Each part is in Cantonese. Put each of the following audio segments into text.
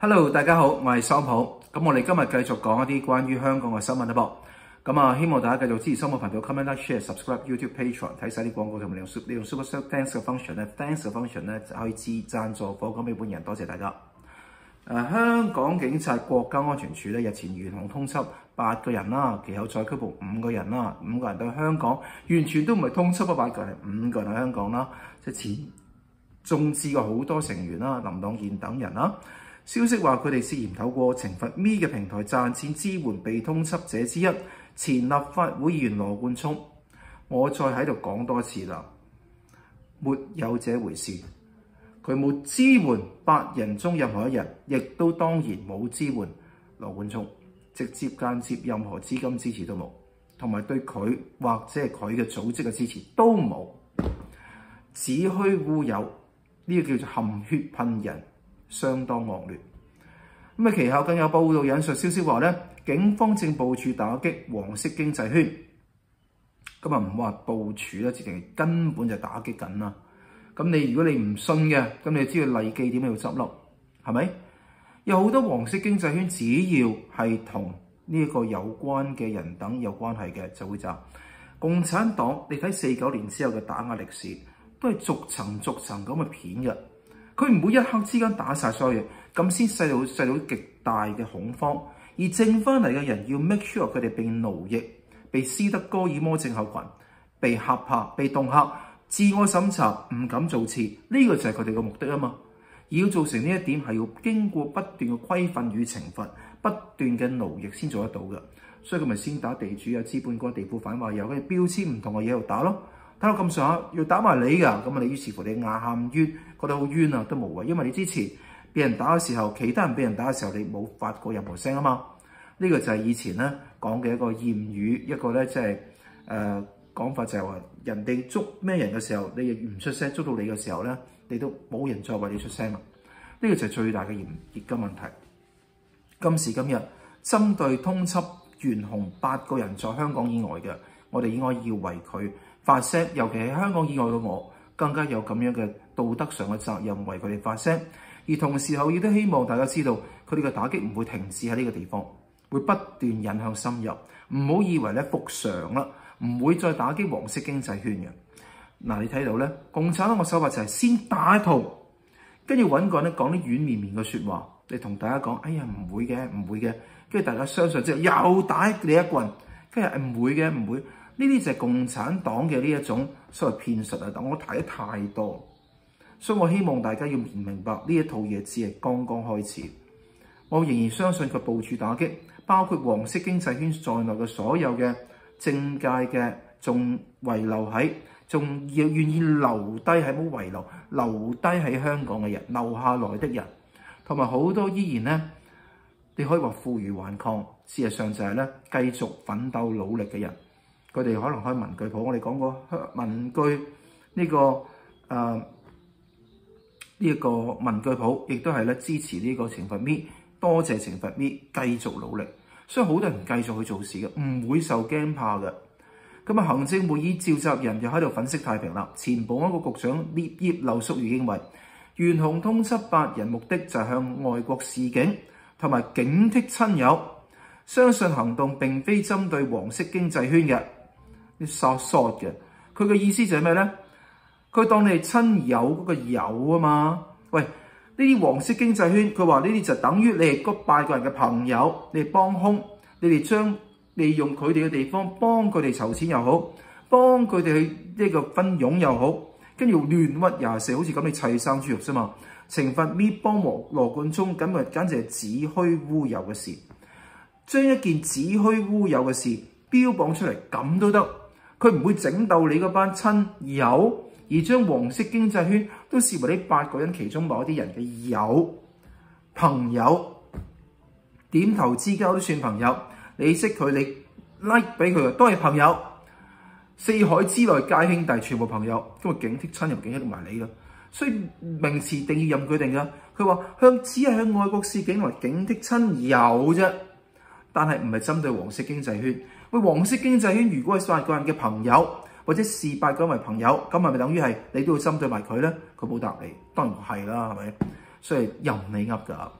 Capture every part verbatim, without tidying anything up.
Hello， 大家好，我係桑普。咁我哋今日繼續講一啲關於香港嘅新聞啦噃。咁啊，希望大家繼續支持桑普頻道 ，comment、like、share、subscribe YouTube、Patreon， 睇晒啲廣告同埋利用利用 Super Thanks 嘅 function 咧 ，Thanks 嘅 function 咧就可以支贊助課金俾本人，多謝大家。誒、呃，香港警察國家安全處咧日前懸紅通緝八個人啦，其後再拘捕五個人啦，五個人對香港完全都唔係通緝嗰八個人，係五個人喺香港啦，即係前眾志嘅好多成員啦，林朗彥等人啦。消息話佢哋涉嫌透過懲罰 M E 嘅平台賺錢支援被通緝者之一，前立法會議員羅冠聰。我再喺度講多次啦，沒有這回事。佢冇支援八人中任何一人，亦都當然冇支援羅冠聰，直接間接任何資金支持都冇，同埋對佢或者係佢嘅組織嘅支持都冇，子虛烏有，呢、這個叫做含血噴人。相當惡劣。咁啊，其後更有報道引述消息話咧，警方正部署打擊黃色經濟圈。咁啊，唔話部署咧，直情根本就打擊緊啦。咁你如果你唔信嘅，咁你知道利記點解要執笠，係咪？有好多黃色經濟圈，只要係同呢一個有關嘅人等有關係嘅，就會炸。共產黨，你睇四九年之後嘅打壓歷史，都係逐層逐層咁去片嘅。佢唔會一刻之間打晒所有嘢，咁先細到細到極大嘅恐慌，而剩翻嚟嘅人要 make sure 佢哋被奴役、被斯德哥爾摩症候群、被嚇怕、被恫嚇、自我審查、唔敢做次，呢、這個就係佢哋嘅目的啊嘛。而要做成呢一點係要經過不斷嘅規訓與懲罰、不斷嘅奴役先做得到嘅，所以佢咪先打地主啊、資本家、地庫反話有嘅標籤唔同嘅嘢度打咯。睇到咁上下要打埋你㗎，咁啊你於是乎你牙喊冤，覺得好冤啊，都無謂，因為你之前俾人打嘅時候，其他人俾人打嘅時候，你冇發過任何聲啊嘛。呢、這個就係以前咧講嘅一個諺語，一個咧即係誒講法就係話，人哋捉咩人嘅時候，你亦唔出聲；捉到你嘅時候咧，你都冇人再為你出聲啦。呢、這個就係最大嘅嚴嚴格問題。今時今日，針對通緝懸紅八個人在香港以外嘅，我哋應該要為佢發聲，尤其係香港以外嘅我，更加有咁樣嘅道德上嘅責任為佢哋發聲。而同時候亦都希望大家知道，佢哋嘅打擊唔會停止喺呢個地方，會不斷引向深入。唔好以為咧復常啦，唔會再打擊黃色經濟圈嘅。嗱，你睇到咧，共產黨嘅手法就係先打一套，跟住揾個人咧講啲軟綿綿嘅説話，你同大家講：哎呀，唔會嘅，唔會嘅。跟住大家相信之後，又打你一棍，跟住唔會嘅，唔會。呢啲就係共產黨嘅呢一種所謂騙術啊！但我睇得太多，所以我希望大家要明白呢一套嘢只係剛剛開始。我仍然相信佢部署打擊，包括黃色經濟圈在內嘅所有嘅政界嘅，仲遺留喺，仲要願意留低喺冇遺留，留低喺香港嘅人，留下來的人，同埋好多依然咧，你可以話負隅頑抗，事實上就係咧繼續奮鬥努力嘅人。佢哋可能開文具鋪，我哋講過文具呢、這個誒呢一個文具鋪，亦都係咧支持呢個懲罰 M E， 多謝懲罰 M E， 繼續努力。所以好多人繼續去做事嘅，唔會受驚怕嘅。咁啊，行政會議召集人又喺度粉飾太平啦。前保安局局長葉葉劉淑儀認為，懸紅通緝八人目的就係向外國示警，同埋警惕親友，相信行動並非針對黃色經濟圈嘅。索索嘅，佢嘅意思就係咩咧？佢當你係親友嗰個友啊嘛。喂，呢啲黃色經濟圈，佢話呢啲就等於你係嗰八個人嘅朋友，你係幫兇，你哋將利用佢哋嘅地方幫佢哋籌錢又好，幫佢哋去呢個分傭又好，跟住亂屈廿四，好似咁你砌生豬肉啫嘛。懲罰 M E 幫羅羅冠聰，咁啊簡直係子虛烏有嘅事，將一件子虛烏有嘅事標榜出嚟，咁都得。佢唔會整鬥你嗰班親友，而將黃色經濟圈都視為呢八個人其中某一啲人嘅友朋友，點頭之交都算朋友。你識佢，你 like 俾佢都係朋友。四海之內皆兄弟，全部朋友，因為警惕親友，警惕埋你啦。所以名詞定義任佢定㗎。佢話向只係向外國示警同埋警惕親友啫，但係唔係針對黃色經濟圈。喂，黃色經濟圈如果係八個人嘅朋友，或者視八個人為朋友，咁係咪等於係你都要針對埋佢咧？佢冇答你，當然係啦，係咪？所以任你噏㗎。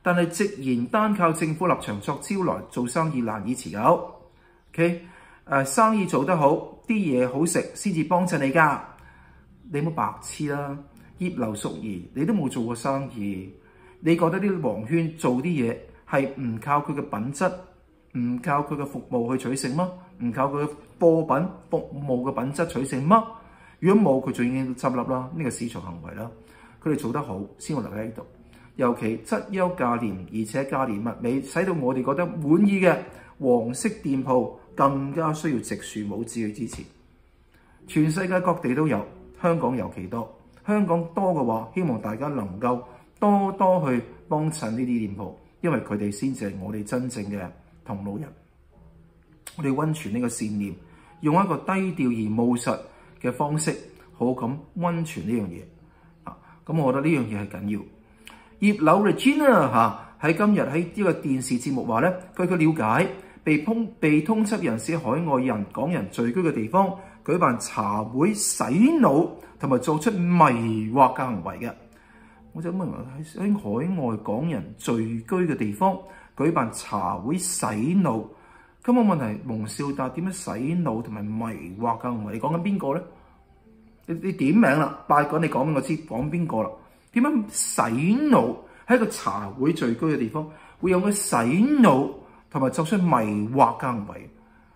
但係直言單靠政府立場作招來做生意難以持久。OK， 誒生意做得好，啲嘢好食先至幫襯你㗎。你冇白痴啦，葉劉淑儀你都冇做過生意，你覺得啲黃圈做啲嘢係唔靠佢嘅品質，唔靠佢嘅服務去取勝嗎？唔靠佢嘅貨品服務嘅品質取勝嗎？如果冇，佢就已經執笠啦。呢個市場行為啦，佢哋做得好先會留喺呢度。尤其質優價廉，而且價廉物美，使到我哋覺得滿意嘅黃色店鋪更加需要直樹母子去支持。全世界各地都有，香港尤其多。香港多嘅話，希望大家能夠多多去幫襯呢啲店鋪，因為佢哋先至係我哋真正嘅同路人。我哋溫存呢個善念，用一個低調而務實嘅方式，好咁溫存呢樣嘢啊！咁我覺得呢樣嘢係緊要。葉劉 Regina 嚇喺今日喺呢個電視節目話咧，據佢了解，被通被通緝人士喺海外人港人聚居嘅地方舉辦茶會洗腦同埋做出迷惑嘅行為嘅。我就問喺喺海外港人聚居嘅地方舉辦茶會洗腦，咁我問題蒙兆達點樣洗腦同埋迷惑嘅行為？你講緊邊個咧？你你點名啦，八個你講俾我知講邊個啦？點樣洗腦喺一個茶會聚居嘅地方會有個洗腦同埋作出迷惑嘅行為？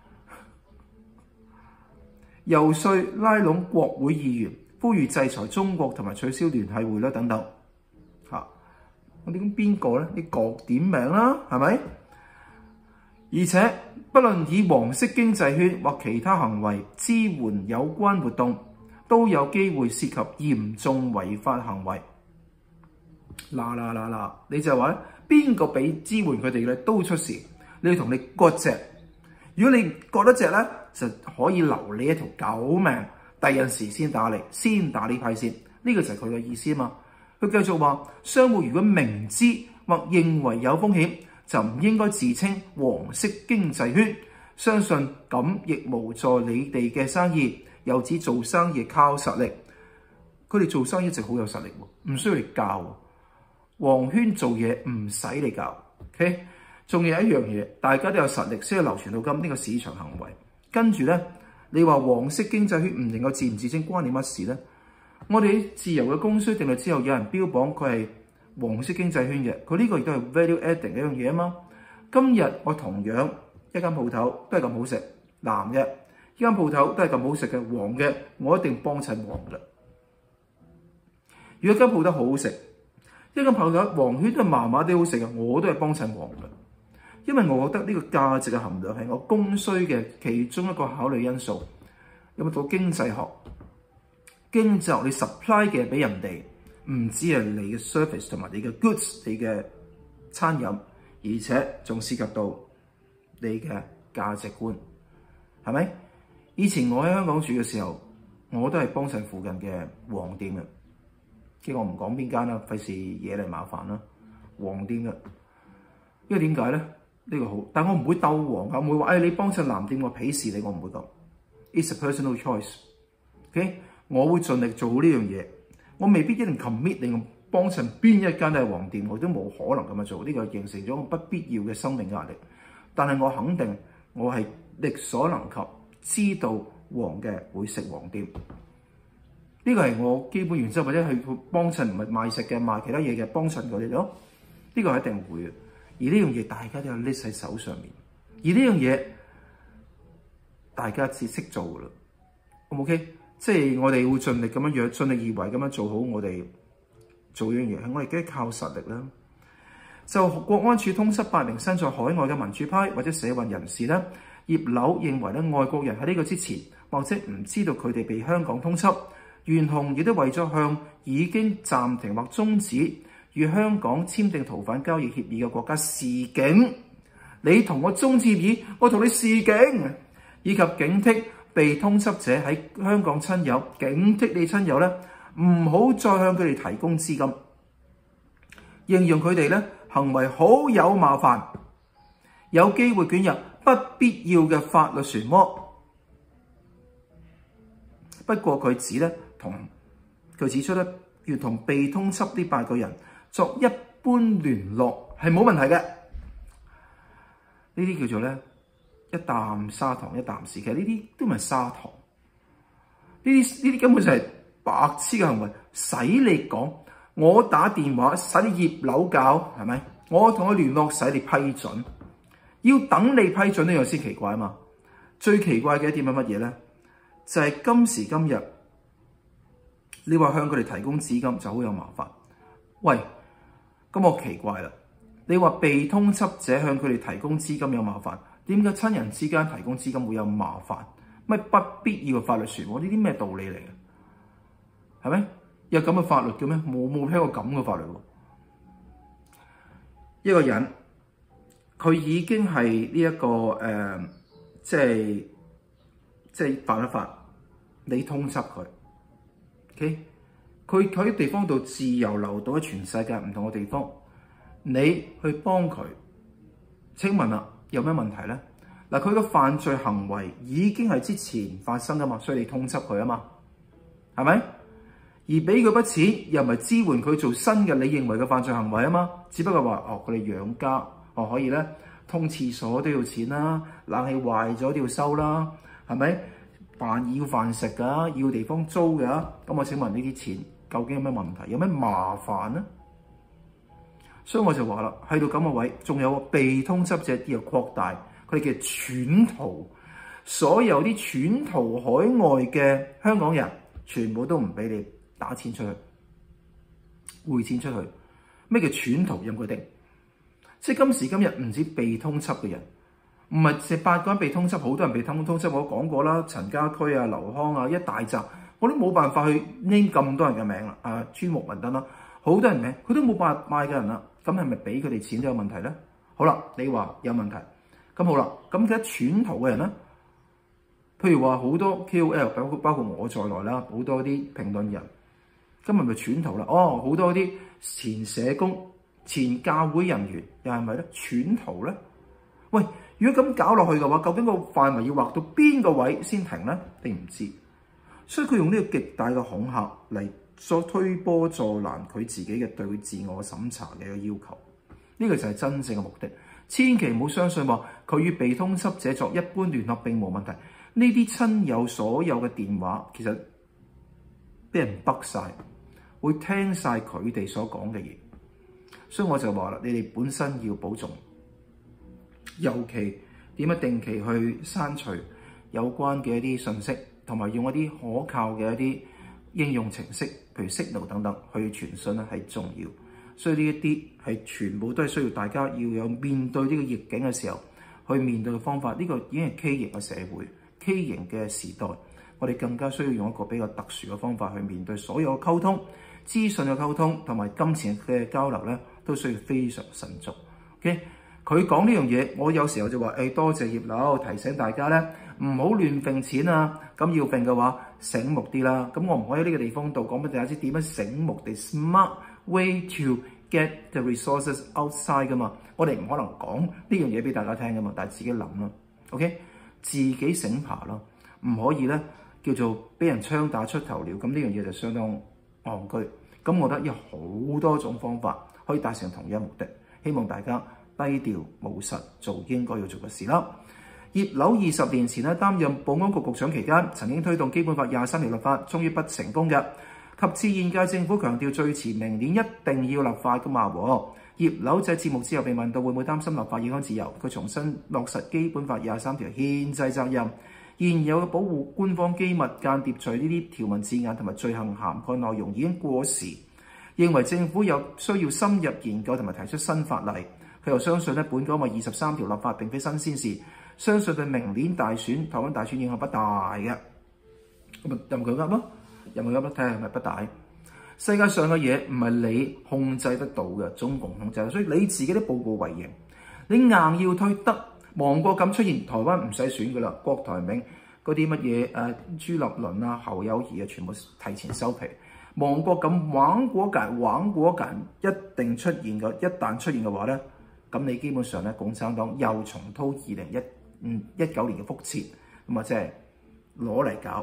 遊說拉攏國會議員，呼籲制裁中國同埋取消聯繫匯率等等。嚇，我哋講邊個咧？你各點名啦，係咪？而且不論以黃色經濟圈或其他行為支援有關活動，都有機會涉及嚴重違法行為。嗱嗱嗱嗱，你就話咧，邊個俾支援佢哋咧都出事，你要同你割席。如果你割得隻咧，就可以留你一條狗命，第陣時先打你，先打呢批先。呢、這個就係佢嘅意思啊嘛。佢繼續話，商戶如果明知或認為有風險，就唔應該自稱黃色經濟圈。相信咁亦無助你哋嘅生意。又指做生意靠實力，佢哋做生意一直好有實力喎，唔需要你教。黃圈做嘢唔使你教 ，OK？ 仲有一樣嘢，大家都有實力先可以流傳到今呢個市場行為。跟住咧，你話黃色經濟圈唔能夠自唔自稱，關你乜事咧？我哋自由嘅供需定律之後，有人標榜佢係黃色經濟圈嘅，佢呢個亦都係 value adding 嘅一樣嘢啊嘛。今日我同樣一間鋪頭都係咁好食，藍嘅。呢間鋪頭都係咁好食嘅，黃嘅我一定幫襯黃嘅。如果間鋪頭好好食，一間鋪頭黃圈都係麻麻地好食嘅，我都係幫襯黃嘅，因為我覺得呢個價值嘅含量係我供需嘅其中一個考慮因素。有冇到經濟學？經濟學你 supply 嘅俾人哋，唔止係你嘅 service 同埋你嘅 goods， 你嘅餐飲，而且仲涉及到你嘅價值觀，係咪？以前我喺香港住嘅時候，我都係幫襯附近嘅黃店嘅，即係我唔講邊間啦，費事惹嚟麻煩啦。黃店嘅，因為點解咧？呢、呢個好，但係我唔會鬥黃㗎，我唔會話誒、哎、你幫襯藍店，我鄙視你，我唔會講。It's a personal choice，OK？、Okay? 我會盡力做好呢樣嘢，我未必一定 commit 你幫襯邊一間都係黃店，我都冇可能咁樣做，呢、呢個形成咗不必要嘅生命壓力。但係我肯定我係力所能及。知道黃嘅會食黃店，呢個係我基本原則，或者係幫襯唔係賣食嘅，賣其他嘢嘅幫襯佢哋咯。呢個係一定會嘅。而呢樣嘢大家都有 list 喺手上面，而呢樣嘢大家只識做噶啦。O 唔 OK？ 即係我哋會盡力咁樣樣，盡力而為咁樣做好我哋做呢樣嘢，係我哋梗係靠實力啦。就國安處通緝八名身在海外嘅民主派或者社運人士咧。葉劉認為咧，外國人喺呢個之前，或者唔知道佢哋被香港通緝，懸紅亦都為咗向已經暫停或終止與香港簽訂逃犯交易協議嘅國家示警。你同我終止協議，我同你示警，以及警惕被通緝者喺香港親友，警惕你親友咧，唔好再向佢哋提供資金，形容佢哋咧行為好有麻煩，有機會捲入不必要嘅法律漩渦。不過佢指咧，同佢指出咧，要同被通緝呢八個人作一般般聯絡係冇問題嘅。呢啲叫做咧一啖砂糖一啖屎，其實呢啲都唔係砂糖，呢啲呢啲根本就係白痴嘅行為。使你講，我打電話使你葉劉教係咪？我同佢聯絡使你批准，要等你批准呢樣先奇怪啊嘛！最奇怪嘅一點係乜嘢咧？就係、是、今時今日，你話向佢哋提供資金就好有麻煩。喂，咁我奇怪啦！你話被通緝者向佢哋提供資金有麻煩，點解親人之間提供資金會有麻煩？乜不必要嘅法律漩渦？呢啲咩道理嚟嘅？係咪有咁嘅法律嘅咩？冇冇聽過咁嘅法律喎？一個人佢已經係呢一個誒、呃，即係即係犯咗法，你通緝佢 ，OK？ 佢佢喺地方度自由流動喺全世界唔同嘅地方。你去幫佢，請問啦，有咩問題咧？嗱，佢個犯罪行為已經係之前發生噶嘛，所以你通緝佢啊嘛，係咪？而俾佢筆錢又唔係支援佢做新嘅你認為嘅犯罪行為啊嘛，只不過話哦，佢哋養家，哦可以咧，通廁所都要錢啦，冷氣壞咗都要收啦，係咪？飯要飯食噶，要地方租噶，咁我請問呢啲錢究竟有咩問題？有咩麻煩咧？所以我就話啦，去到咁嘅位，仲有被通緝者又擴大佢哋嘅竄逃，所有啲竄逃海外嘅香港人，全部都唔俾你打錢出去，匯錢出去。咩叫竄逃？任佢定。即係今時今日唔止被通緝嘅人，唔係淨八個人被通緝，好多人被通通緝。我講過啦，陳家駒啊、劉康啊，一大紮，我都冇辦法去 name 咁多人嘅名啦。啊，朱木文等啦，好多人名，佢都冇辦法賣嘅人啦。咁係咪俾佢哋錢都有問題咧？好啦，你話有問題，咁好啦，咁而家竄逃嘅人咧，譬如話好多 K O L， 包括包括我在內啦，好多啲評論人，今日咪竄逃啦？哦，好多啲前社工、前教會人員又係咪咧竄逃咧？喂，如果咁搞落去嘅話，究竟個範圍要劃到邊個位先停咧？你唔知，所以佢用呢個極大嘅恐嚇嚟再推波助瀾佢自己嘅對自我審查嘅一個要求，呢、這個就係真正嘅目的。千祈唔好相信話佢與被通緝者作一般聯絡並無問題。呢啲親友所有嘅電話其實俾人北晒，會聽晒佢哋所講嘅嘢。所以我就話啦，你哋本身要保重，尤其點樣定期去刪除有關嘅一啲信息，同埋用一啲可靠嘅一啲應用程式，譬如 Signal 等等去傳信咧係重要，所以呢一啲係全部都係需要大家要有面對呢個逆境嘅時候去面對嘅方法。呢、這個已經係 K 型嘅社會、K 型嘅時代，我哋更加需要用一個比較特殊嘅方法去面對所有嘅溝通、資訊嘅溝通同埋金錢嘅交流咧，都需要非常慎重。OK，佢講呢樣嘢，我有時候就話誒、哎、多謝葉劉提醒大家咧，唔好亂揈錢啊！咁要揈嘅話，醒目啲啦。咁我唔可以喺呢個地方度講俾大家知點樣醒目地 smart way to get the resources outside 噶嘛。我哋唔可能講呢樣嘢俾大家聽噶嘛，但係自己諗咯。OK， 自己醒爬咯，唔可以咧叫做俾人槍打出頭鳥。咁呢樣嘢就相當戇居。咁我覺得有好多種方法可以達成同一目的，希望大家低調務實做應該要做嘅事啦。葉劉二十年前咧擔任保安局局長期間，曾經推動基本法廿三條立法，終於不成功嘅。及至現屆政府強調最遲明年一定要立法噶嘛。葉劉喺節目之後被問到會唔會擔心立法影響自由，佢重新落實基本法廿三條憲制責任，現有嘅保護官方機密、間諜罪呢啲條文字眼同埋罪行涵蓋內容已經過時，認為政府有需要深入研究同埋提出新法例。佢又相信咧，本港嘅二十三條立法並非新鮮事，相信對明年大選、台灣大選影響不大嘅。咁咪任佢噏咯，任佢噏咯，睇下係咪不大。世界上嘅嘢唔係你控制得到嘅，中共控制，所以你自己都步步為營。你硬要推得亡國感出現，台灣唔使選噶啦，郭台銘嗰啲乜嘢誒朱立倫啊、侯友宜啊，全部提前收皮。亡國感、亡國感、亡國感一定出現嘅，一旦出現嘅話咧。咁你基本上咧，共產黨又重蹈二零一嗯一九年嘅覆轍，咁啊即係攞嚟搞，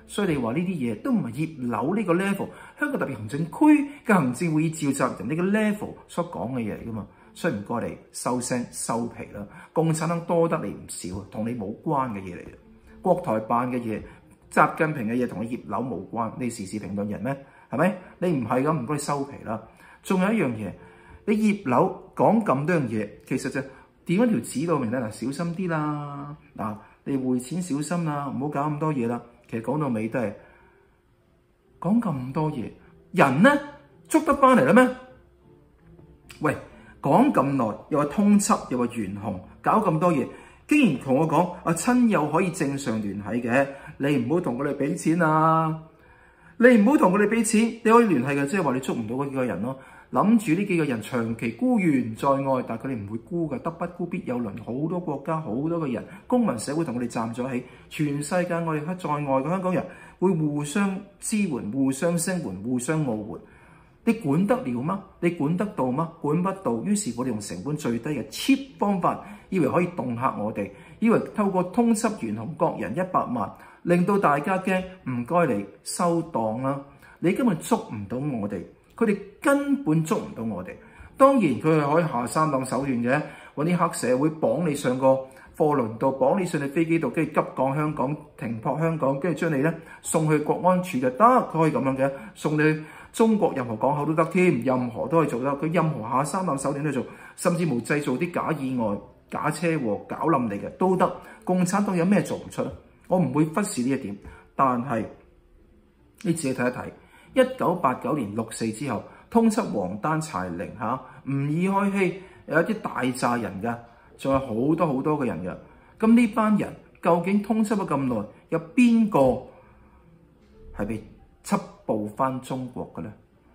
所以你話呢啲嘢都唔係葉劉呢個 level， 香港特別行政區嘅行政會議召集人呢個 level 所講嘅嘢嚟噶嘛。所以唔該你收聲收皮啦！共產黨多得你唔少，同你冇關嘅嘢嚟嘅。國台辦嘅嘢、習近平嘅嘢同你葉劉冇關，你時事評論人咩？係咪？你唔係咁，唔該你收皮啦。仲有一樣嘢，你葉劉講咁多樣嘢，其實就點一條指導明咧嗱，小心啲啦，嗱，你匯錢小心啦，唔好搞咁多嘢啦。其實講到尾都係講咁多嘢，人咧捉得翻嚟啦咩？喂，講咁耐，又話通緝，又話懸紅，搞咁多嘢，竟然同我講啊親友可以正常聯繫嘅，你唔好同佢哋俾錢啊！你唔好同佢哋俾錢，你可以聯繫嘅，即係話你捉唔到嗰幾個人咯。諗住呢幾個人長期孤懸在外，但係佢哋唔會孤嘅，得不孤必有鄰。好多國家好多個人，公民社會同佢哋站咗起，全世界我哋喺在外嘅香港人會互相支援、互相聲援、互相澳援。你管得了嗎？你管得到嗎？管不到，於是我哋用成本最低嘅 cheap 方法，以為可以恫嚇我哋，以為透過通緝懸紅各人一百萬，令到大家驚，唔該你收檔啦！你根本捉唔到我哋。佢哋根本捉唔到我哋，當然佢係可以下三濫手段嘅，揾啲黑社會綁你上個貨輪度，綁你上你飛機度，跟住急降香港，停泊香港，跟住將你咧送去國安處就得，佢可以咁樣嘅，送你去中國任何港口都得添，任何都可以做得，佢任何下三濫手段都做，甚至乎製造啲假意外、假車禍搞冧你嘅都得。共產黨有咩做唔出咧？我唔會忽視呢一點，但係你自己睇一睇。一九八九年六四之後，通緝王丹、柴玲嚇、吾爾開希，有一啲大扎人㗎，仲有好多好多嘅人㗎。咁呢班人究竟通緝咗咁耐，有邊個係被緝捕翻中國嘅咧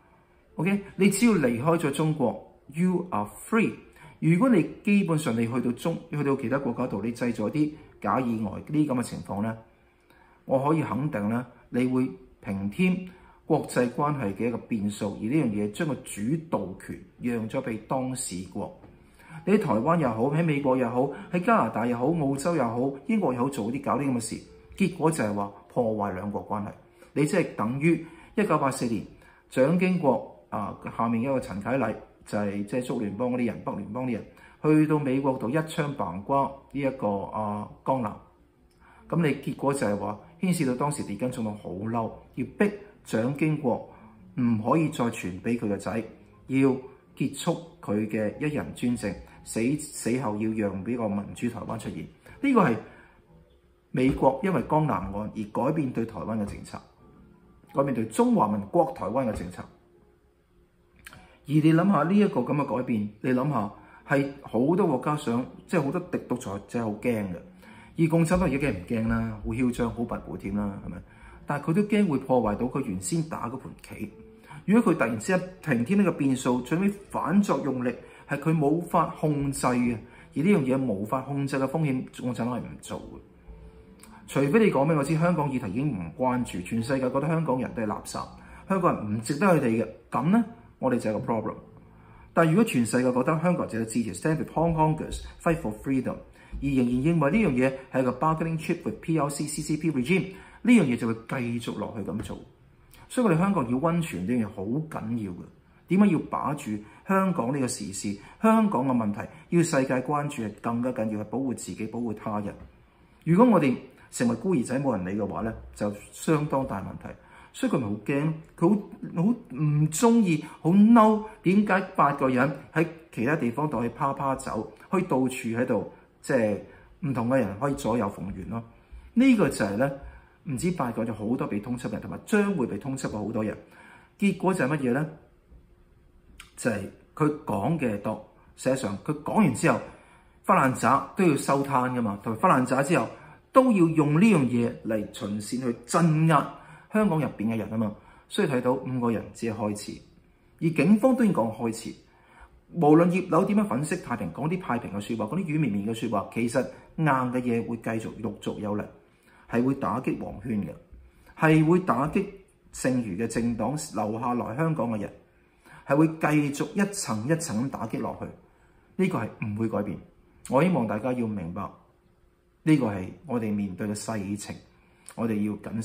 ？OK， 你只要離開咗中國 ，you are free。如果你基本上你去到中，去到其他國家度，你製造啲假意外呢啲咁嘅情況咧，我可以肯定咧，你會平添國際關係嘅一個變數，而呢樣嘢將個主導權讓咗俾當事國。你喺台灣又好，喺美國又好，喺加拿大又好，澳洲又好，英國又好，做啲搞啲咁嘅事，結果就係話破壞兩國關係。你即係等於一九八四年蔣經國啊下面一個陳啟禮，就係即係蘇聯邦嗰啲人、北聯邦啲人，去到美國度一槍崩瓜呢一個啊江南。咁你結果就係話牽涉到當時列根總統好嬲，要逼蔣經國唔可以再傳俾佢個仔，要結束佢嘅一人專政，死死後要讓俾個民主台灣出現。呢個係美國因為江南案而改變對台灣嘅政策，改變對中華民國台灣嘅政策。而你諗下呢一個咁嘅改變，你諗下係好多國家想，即係好多敵獨裁者好驚嘅。而共產黨而家驚唔驚啦？好囂張，好跋扈添啦，係咪？但係佢都驚會破壞到佢原先打嗰盤棋。如果佢突然之間平添呢個變數，最尾反作用力係佢冇法控制嘅，而呢樣嘢無法控制嘅風險，共產黨係唔做嘅。除非你講俾我知，香港議題已經唔關注，全世界覺得香港人都係垃圾，香港人唔值得佢哋嘅，咁咧我哋就係個 problem。但係如果全世界覺得香港人值得支持 ，stand with Hong Kongers fight for freedom， 而仍然認為呢樣嘢係個 bargaining chip with P L C C C P regime， 呢樣嘢就會繼續落去咁做。所以我哋香港要溫泉呢樣嘢好緊要嘅。點解要把住香港呢個時事？香港嘅問題要世界關注係更加緊要，係保護自己、保護他人。如果我哋成為孤兒仔冇人理嘅話咧，就相當大問題。所以佢咪好驚，佢好好唔中意，好嬲。點解八個人喺其他地方度去趴趴走，可以到處喺度，即係唔同嘅人可以左右逢源咯？呢、這個就係咧，唔止八個，就好多被通緝人，同埋將會被通緝嘅好多人。結果就係乜嘢咧？就係佢講嘅多，實際上佢講完之後，發爛渣都要收攤噶嘛，同埋發爛渣之後都要用呢樣嘢嚟循線去鎮壓香港入邊嘅人啊嘛。所以睇到五個人只係開始，而警方都已經講開始。無論葉劉點樣粉飾太平，講啲太平嘅説話，講啲軟綿綿嘅説話，其實硬嘅嘢會繼續陸續有嚟，係會打擊黃圈嘅，係會打擊剩餘嘅政黨留下來香港嘅人，係會繼續一層一層咁打擊落去。呢個係唔會改變。我希望大家要明白，呢個係我哋面對嘅世情，我哋要謹慎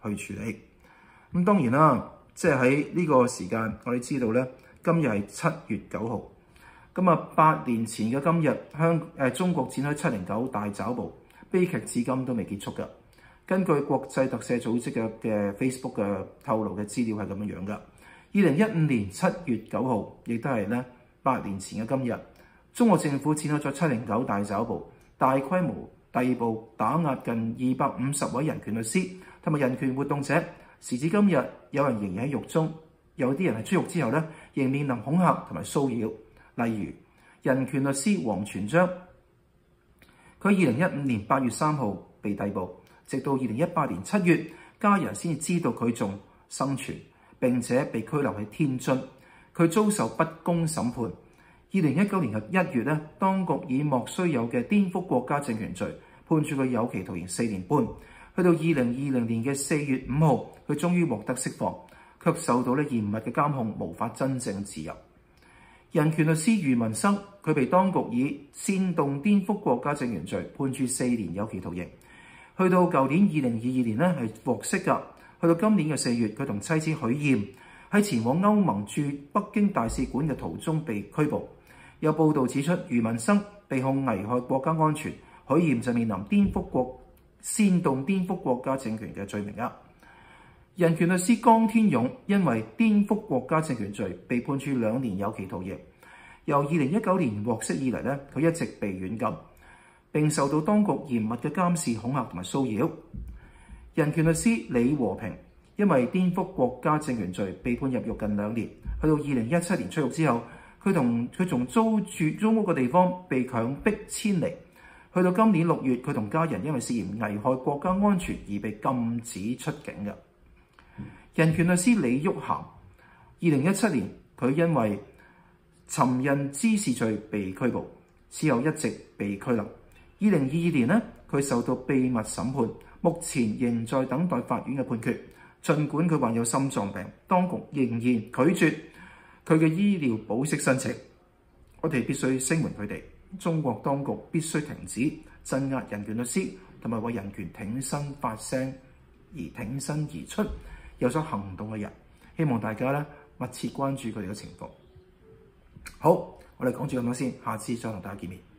去處理。咁當然啦，即係喺呢個時間，我哋知道咧，今日係七月九號。咁啊，八年前嘅今日，香誒中國展開七零九大抓捕，悲劇至今都未結束㗎。根據國際特赦組織嘅嘅 Facebook 嘅透露嘅資料係咁樣樣㗎。二零一五年七月九號，亦都係咧八年前嘅今日，中國政府展開咗七零九大抓捕，大規模逮捕打壓近二百五十位人權律師同埋人權活動者。時至今日，有人仍然喺獄中，有啲人係出獄之後咧，仍面臨恐嚇同埋騷擾。例如人權律師王全璋，佢二零一五年八月三號被逮捕，直到二零一八年七月，家人先至知道佢仲生存，並且被拘留喺天津。佢遭受不公審判。二零一九年嘅一月咧，當局以莫須有嘅顛覆國家政權罪判處佢有期徒刑四年半。去到二零二零年嘅四月五號，佢終於獲得釋放，卻受到咧嚴密嘅監控，無法真正自由。人權律師余文生，佢被當局以煽動顛覆國家政權罪判處四年有期徒刑。去到舊年二零二二年咧係獲釋㗎。去到今年嘅四月，佢同妻子許艷喺前往歐盟駐北京大使館嘅途中被拘捕。有報道指出，余文生被控危害國家安全，許艷就面臨顛覆國煽動顛覆國家政權嘅罪名啊！人權律師江天勇因為顛覆國家政權罪被判處兩年有期徒刑。由二零一九年獲釋以嚟咧，佢一直被軟禁，並受到當局嚴密嘅監視、恐嚇同埋騷擾。人權律師李和平因為顛覆國家政權罪被判入獄近兩年。去到二零一七年出獄之後，佢同佢從租住租屋嘅地方被強迫遷離。去到今年六月，佢同家人因為涉嫌危害國家安全而被禁止出境嘅。人權律師李玉涵，二零一七年佢因為尋釁滋事罪被拘捕，之後一直被拘留。二零二二年呢，佢受到秘密審判，目前仍在等待法院嘅判決。儘管佢患有心臟病，當局仍然拒絕佢嘅醫療保釋申請。我哋必須聲援佢哋。中國當局必須停止鎮壓人權律師，同埋為人權挺身發聲而挺身而出有所行動嘅人。希望大家咧密切關注佢哋嘅情況。好，我哋講住咁多先，下次再同大家見面。